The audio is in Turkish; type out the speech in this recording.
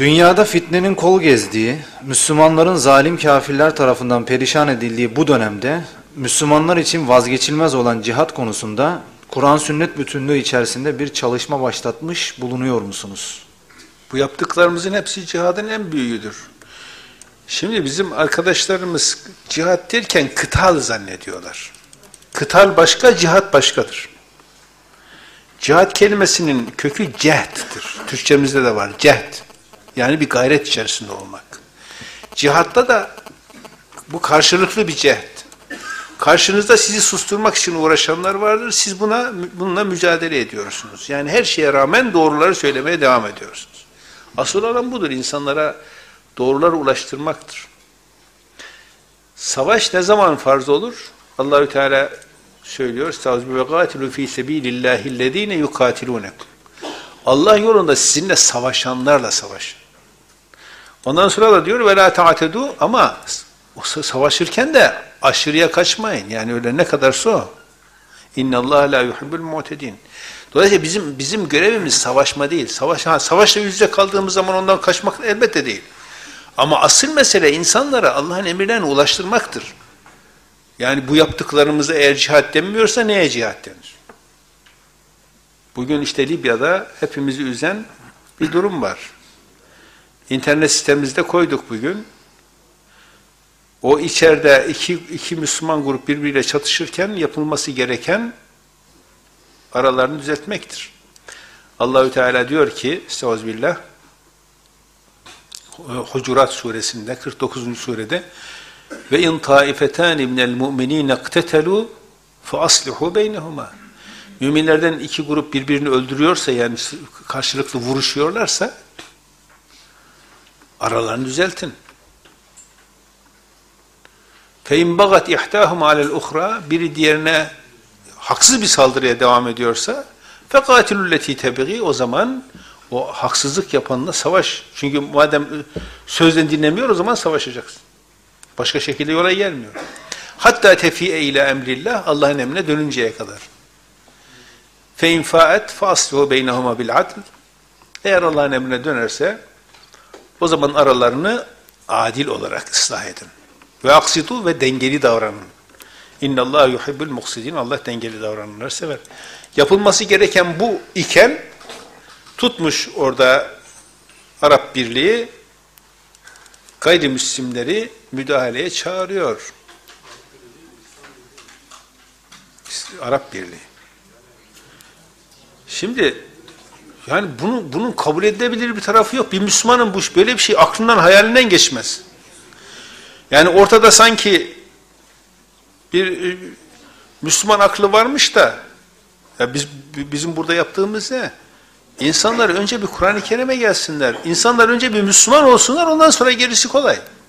Dünyada fitnenin kol gezdiği, Müslümanların zalim kafirler tarafından perişan edildiği bu dönemde Müslümanlar için vazgeçilmez olan cihat konusunda Kur'an sünnet bütünlüğü içerisinde bir çalışma başlatmış bulunuyor musunuz? Bu yaptıklarımızın hepsi cihadın en büyüğüdür. Şimdi bizim arkadaşlarımız cihat derken kıtal zannediyorlar. Kıtal başka, cihat başkadır. Cihat kelimesinin kökü cehd'tir. Türkçemizde de var cehd. Yani bir gayret içerisinde olmak. Cihatta da bu karşılıklı bir cehd. Karşınızda sizi susturmak için uğraşanlar vardır. Siz bununla mücadele ediyorsunuz. Yani her şeye rağmen doğruları söylemeye devam ediyorsunuz. Asıl olan budur. İnsanlara doğruları ulaştırmaktır. Savaş ne zaman farz olur? Allahü Teala söylüyor. Estağfirullah ve gatilu fi sebilillahi'llezine yukatilunekum. Allah yolunda sizinle savaşanlarla savaşın. Ondan sonra da diyor ve la ta'tedu, ama savaşırken de aşırıya kaçmayın. Yani öyle ne kadarsa o. İnnallâhe la yuhibbul mu'tedin. Dolayısıyla bizim görevimiz savaşma değil. Savaşla yüz yüze kaldığımız zaman ondan kaçmak elbette değil. Ama asıl mesele insanlara Allah'ın emirlerine ulaştırmaktır. Yani bu yaptıklarımızı eğer cihat denmiyorsa neye cihat denir? Bugün işte Libya'da hepimizi üzen bir durum var. İnternet sitemizde koyduk bugün. O içeride iki Müslüman grup birbiriyle çatışırken yapılması gereken aralarını düzeltmektir. Allahü Teala diyor ki, Estağfirullah, Hucurat suresinde 49. surede ve in taifetan minel mu'minin iqtetelu fa aslihu beynehuma. Müminlerden iki grup birbirini öldürüyorsa, yani karşılıklı vuruşuyorlarsa aralarını düzeltin. فَاِنْ بَغَتْ اِحْتَاهُمْ عَلَى الْاُخْرَى, biri diğerine haksız bir saldırıya devam ediyorsa فَقَاتِلُوا الَّتِي تَبِغِي, o zaman o haksızlık yapanla savaş. Çünkü madem sözden dinlemiyor, o zaman savaşacaksın. Başka şekilde yola gelmiyor. Hatta tefi'e ila emrillah, Allah'ın emrine dönünceye kadar. فَاِنْ فَاَتْ فَاصْلِهُ بَيْنَهُمَا بِالْعَدْلِ, eğer Allah'ın emrine dönerse o zaman aralarını adil olarak ıslah edin. Ve aksitu, ve dengeli davranın. İnnallâhe yuhibbul muksidin, Allah dengeli davrananları sever. Yapılması gereken bu iken tutmuş orada Arap Birliği gayrimüslimleri müdahaleye çağırıyor. Arap Birliği. Şimdi yani bunun kabul edilebilir bir tarafı yok. Bir Müslümanın böyle bir şey aklından, hayalinden geçmez. Yani ortada sanki bir Müslüman aklı varmış da ya bizim burada yaptığımız ne? İnsanlar önce bir Kur'an-ı Kerim'e gelsinler. İnsanlar önce bir Müslüman olsunlar, ondan sonra gerisi kolay.